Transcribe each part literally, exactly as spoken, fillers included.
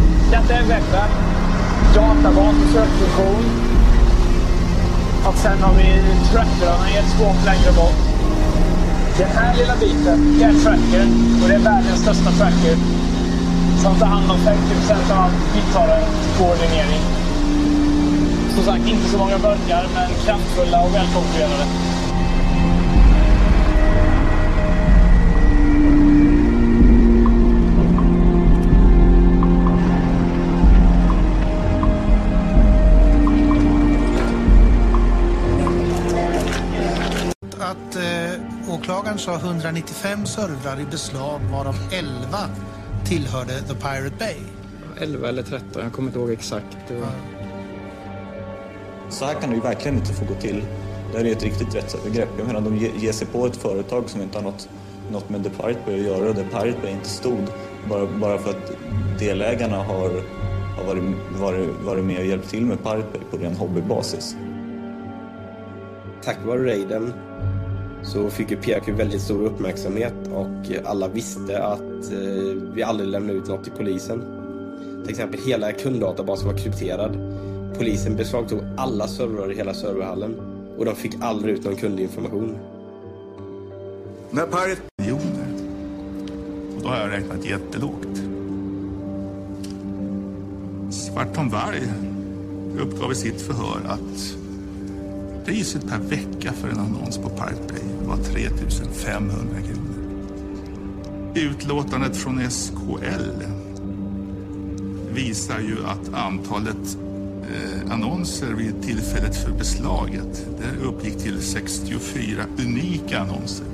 Detta är webben, databas och sökfunktion. Och sen har vi trackerarna i ett skåp längre bort. Den här lilla biten är tracker och det är världens största tracker som tar hand om femtio procent av vidtagarkoordinering. Som sagt, inte så många burkar, men kraftfulla och välkonkurrerade. Att eh, åklagaren sa etthundranittiofem servrar i beslag, varav elva tillhörde The Pirate Bay. elva eller tretton, jag kommer inte ihåg exakt. Det var... ja. Så här kan det ju verkligen inte få gå till. Det här är ett riktigt rättsövergrepp. Jag menar, de ger sig på ett företag som inte har något, något med The Pirate Bay att göra. Och The Pirate Bay inte stod bara, bara för att delägarna har, har varit, varit, varit med och hjälpt till med Pirate Bay på ren hobbybasis. Tack vare raiden så fick ju P R Q väldigt stor uppmärksamhet och alla visste att eh, vi aldrig lämnade ut något till polisen. Till exempel hela kunddatabasen var krypterad. Polisen beslagtog alla servrar i hela serverhallen och de fick aldrig ut någon kundinformation. När Pirate miljoner, och då har jag räknat jättelågt. Svartonberg uppgav i sitt förhör att priset per vecka för en annons på Pirate Bay var tre tusen femhundra kronor. Utlåtandet från S K L visar ju att antalet eh, annonser vid tillfället för beslaget det uppgick till sextiofyra unika annonser.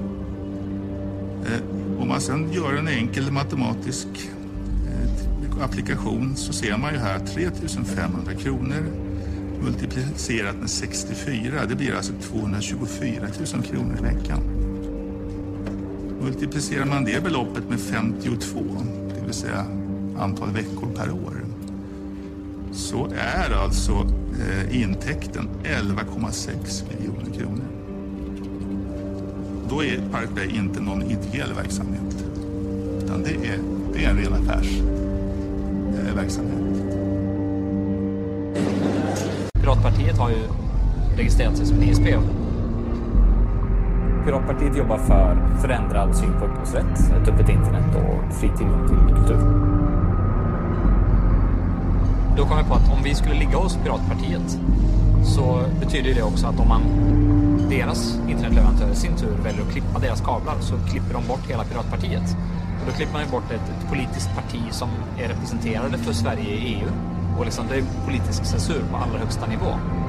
Eh, om man sedan gör en enkel matematisk eh, applikation så ser man ju här tre tusen femhundra kronor multiplicerat med sextiofyra, det blir alltså tvåhundratjugofyra tusen kronor i veckan. Multiplicerar man det beloppet med femtiotvå, det vill säga antal veckor per år, så är alltså eh, intäkten elva komma sex miljoner kronor. Då är Pirate Bay inte någon ideell verksamhet, utan det är, det är en ren affärsverksamhet. Eh, Piratpartiet har ju registrerat sig som en I S P. Piratpartiet jobbar för förändrad syn på upphovsrätt, ett öppet internet och fri tillgång till kultur. Då kom jag på att om vi skulle ligga hos Piratpartiet så betyder det också att om man deras internetleverantörer i sin tur väljer att klippa deras kablar så klipper de bort hela Piratpartiet. Och då klipper man ju bort ett, ett politiskt parti som är representerade för Sverige i E U. Och liksom det är politisk censur på allra högsta nivå.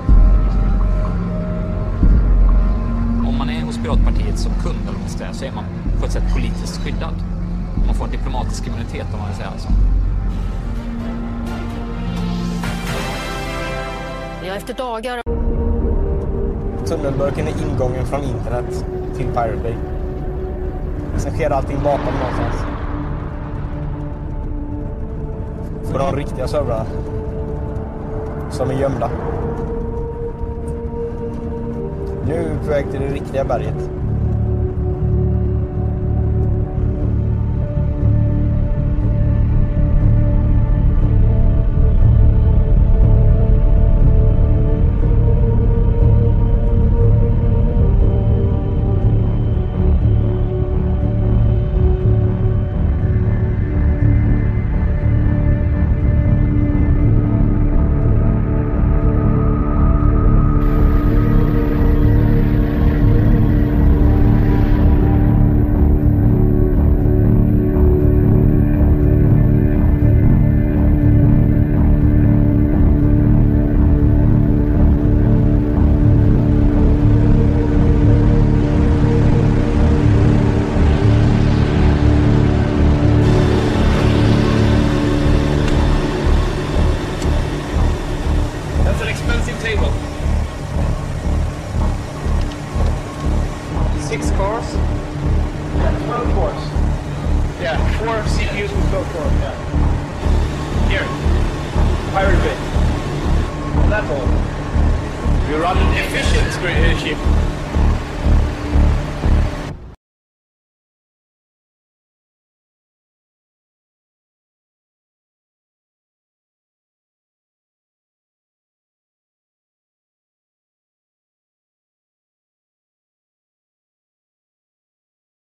Om man är hos Piratpartiet som kund eller vad man ska säga, så är man på ett sätt politiskt skyddad. Man får en diplomatisk immunitet om man vill säga så. Ja, efter dagar... Tunnelburken är ingången från internet till Pirate Bay. Sen sker allting bakom någonstans. På de riktiga servrarna. Som är gömda. Nu är vi på väg till det riktiga berget. We run an efficient ship.